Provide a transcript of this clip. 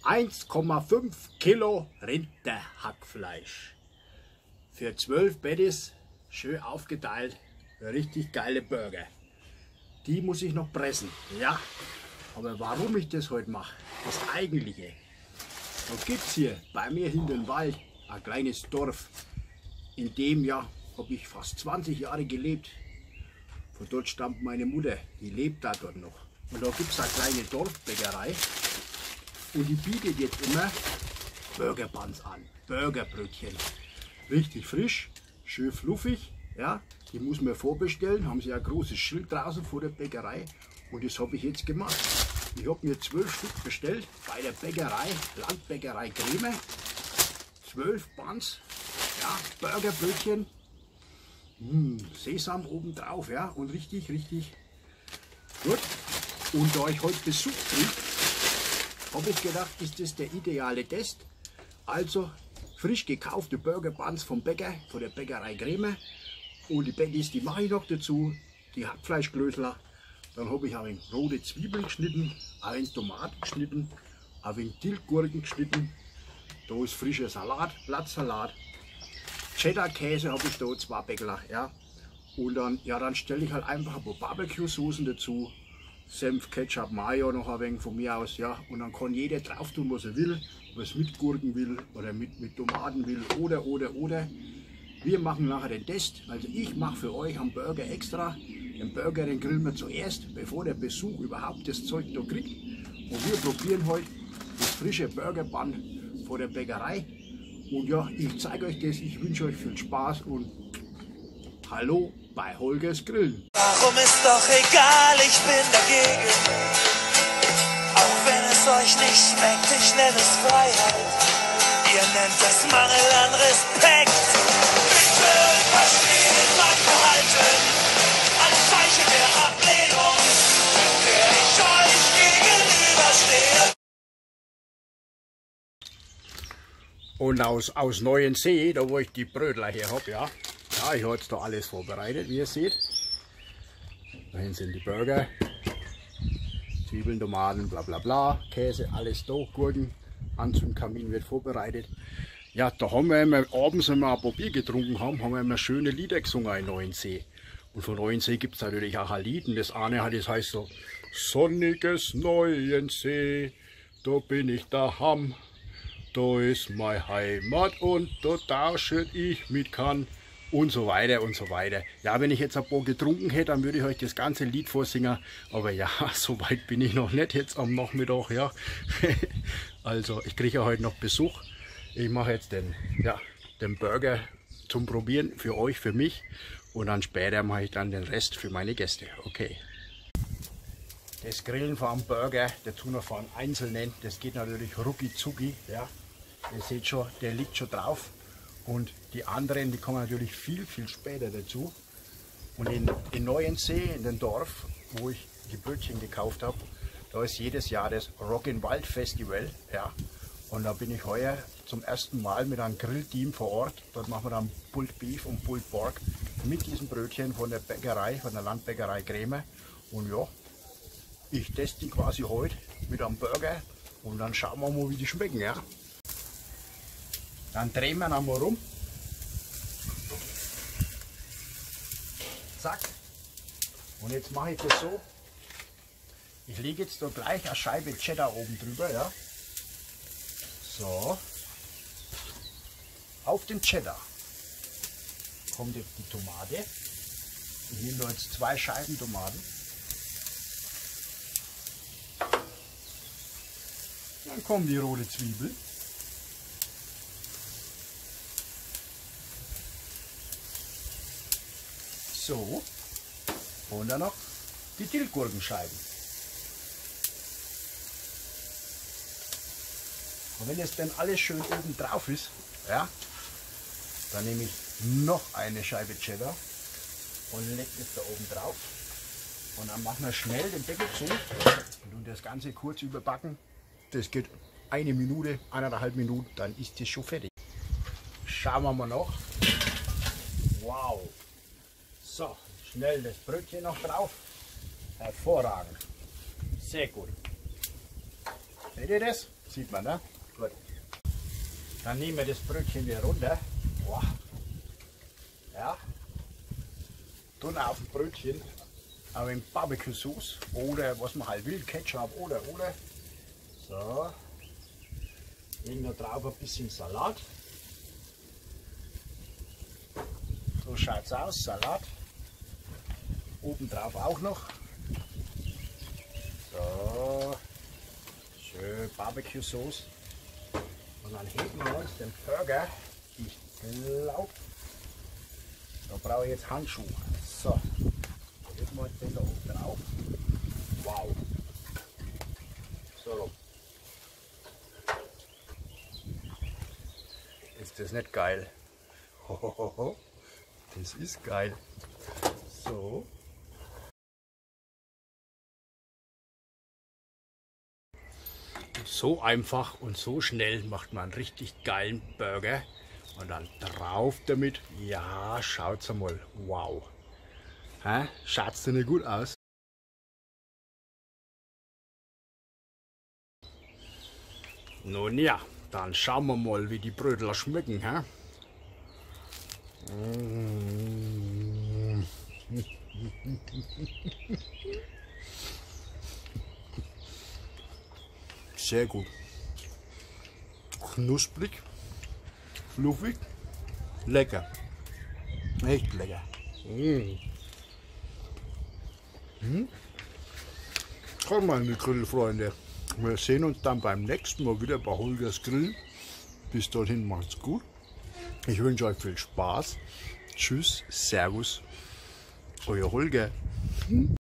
1,5 Kilo Rinderhackfleisch. Für 12 Patties, schön aufgeteilt, richtig geile Burger. Die muss ich noch pressen, ja. Aber warum ich das heute mache, das Eigentliche. Da gibt es hier bei mir hinter dem Wald ein kleines Dorf. In dem Jahr habe ich fast 20 Jahre gelebt. Von dort stammt meine Mutter, die lebt da dort noch. Und da gibt es eine kleine Dorfbäckerei. Und die bietet jetzt immer Burgerbuns an, Burgerbrötchen. Richtig frisch, schön fluffig. Ja, die muss man vorbestellen. Haben sie ein großes Schild draußen vor der Bäckerei. Und das habe ich jetzt gemacht. Ich habe mir 12 Stück bestellt bei der Bäckerei, Landbäckerei Creme. 12 Buns, ja, Burgerbrötchen. Sesam oben drauf, ja, und richtig gut. Und da ich heute Besuch kriege, habe ich gedacht, ist das der ideale Test. Also frisch gekaufte Burger Buns vom Bäcker, von der Bäckerei Creme. Und die Patties, die mache ich noch dazu, die Hackfleischklößler. Dann habe ich ein wenig rote Zwiebeln geschnitten, ein wenig Tomaten geschnitten, ein wenig Dillgurken geschnitten. Da ist frischer Salat, Blattsalat. Cheddar-Käse habe ich da, 2 Bäckler, ja. Und dann, ja, dann stelle ich halt einfach ein paar Barbecue-Soßen dazu. Senf, Ketchup, Mayo noch ein wenig von mir aus, ja. Und dann kann jeder drauf tun, was er will. Ob er es mit Gurken will oder mit Tomaten will oder. Wir machen nachher den Test. Also ich mache für euch einen Burger extra. Den Burger, den grillen wir zuerst, bevor der Besuch überhaupt das Zeug da kriegt. Und wir probieren heute das frische Burger-Bun von der Bäckerei. Und ja, ich zeige euch das. Ich wünsche euch viel Spaß und hallo bei Holgers Grillen. Warum ist doch egal, ich bin dagegen. Auch wenn es euch nicht schmeckt, ich nenne es Freiheit. Ihr nennt das Mangel an Respekt. Bitte verstehen, verhalten. Ein Zeichen der Ablehnung, der ich euch gegenüberstehe. Und aus Neuensee, da wo ich die Brötler hier habe, ja. Ja, ich habe jetzt da alles vorbereitet, wie ihr seht. Dahin sind die Burger, Zwiebeln, Tomaten, bla bla bla, Käse, alles da, Gurken, Anzündkamin wird vorbereitet. Ja, da haben wir immer, abends, wenn wir ein paar Bier getrunken haben, haben wir immer schöne Lieder gesungen in Neuensee. Und von Neuensee gibt es natürlich auch ein Lied, und das eine hat, das heißt so: Sonniges Neuensee, da bin ich daheim. Da ist meine Heimat und da tausche ich mit kann und so weiter und so weiter. Ja, wenn ich jetzt ein paar getrunken hätte, dann würde ich euch das ganze Lied vorsingen. Aber ja, so weit bin ich noch nicht jetzt am Nachmittag, ja. Also ich kriege ja heute noch Besuch. Ich mache jetzt den Burger zum Probieren für euch, für mich. Und dann später mache ich dann den Rest für meine Gäste. Okay. Das Grillen von einem Burger, dazu noch von einem Einzelnen, das geht natürlich rucki zucki, ja. Ihr seht schon, der liegt schon drauf. Und die anderen, die kommen natürlich viel später dazu. Und in Neuensee, in dem Dorf, wo ich die Brötchen gekauft habe, da ist jedes Jahr das Rock'n'Wald Festival, ja. Und da bin ich heuer zum ersten Mal mit einem Grillteam vor Ort. Dort machen wir dann Pulled Beef und Pulled Pork mit diesen Brötchen von der Bäckerei, von der Landbäckerei Creme. Und ja, ich teste die quasi heute mit einem Burger und dann schauen wir mal, wie die schmecken, ja. Dann drehen wir einmal rum. Zack. Und jetzt mache ich das so. Ich lege jetzt da gleich eine Scheibe Cheddar oben drüber, ja. So. Auf den Cheddar kommt jetzt die Tomate. Ich nehme da jetzt 2 Scheiben Tomaten. Dann kommen die rote Zwiebel. So. Und dann noch die Dillgurkenscheiben. Und wenn jetzt dann alles schön oben drauf ist, ja, dann nehme ich noch eine Scheibe Cheddar und lege das da oben drauf. Und dann machen wir schnell den Deckel zu und das Ganze kurz überbacken. Das geht 1 Minute, 1,5 Minuten, dann ist das schon fertig. Schauen wir mal noch. Wow. So, schnell das Brötchen noch drauf. Hervorragend. Sehr gut. Seht ihr das? Sieht man, ne? Gut. Dann nehmen wir das Brötchen wieder runter. Boah. Ja. Tun auf dem Brötchen auch ein Barbecue-Sauce oder was man halt will, Ketchup oder. So. Legen da drauf ein bisschen Salat. So schaut es aus, Salat. Oben drauf auch noch. So. Schön Barbecue-Sauce. Und dann heben wir uns den Burger. Ich glaube, da brauche ich jetzt Handschuhe. So. Heben wir uns den da oben drauf. Wow. So. Ist das nicht geil? Hohoho. Das ist geil. So. So einfach und so schnell macht man einen richtig geilen Burger. Und dann drauf damit. Ja, schaut's einmal. Wow. Schaut's denn nicht gut aus? Nun ja, dann schauen wir mal, wie die Brötler schmecken. Sehr gut. Knusprig, fluffig, lecker. Echt lecker. Komm, meine Grillfreunde. Wir sehen uns dann beim nächsten Mal wieder bei Holgers Grill. Bis dorthin macht's gut. Ich wünsche euch viel Spaß. Tschüss, Servus, euer Holger.